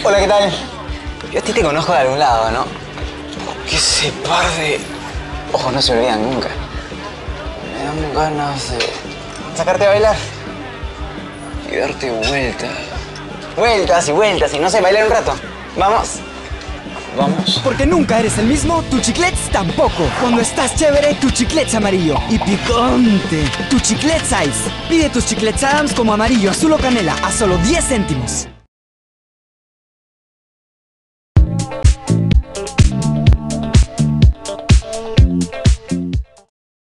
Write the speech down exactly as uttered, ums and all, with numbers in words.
Hola, ¿qué tal? Yo a ti te conozco de algún lado, ¿no? Que ese par de ojos no se olvidan nunca. Me dan ganas de sacarte a bailar y darte vueltas. Vueltas y vueltas y no sé, bailar un rato. ¿Vamos? Vamos. Porque nunca eres el mismo, tu chiclets tampoco. Cuando estás chévere, tu chiclets amarillo y picante. Tu chiclets Ice. Pide tus chiclets Adams como amarillo, azul o canela a solo diez céntimos.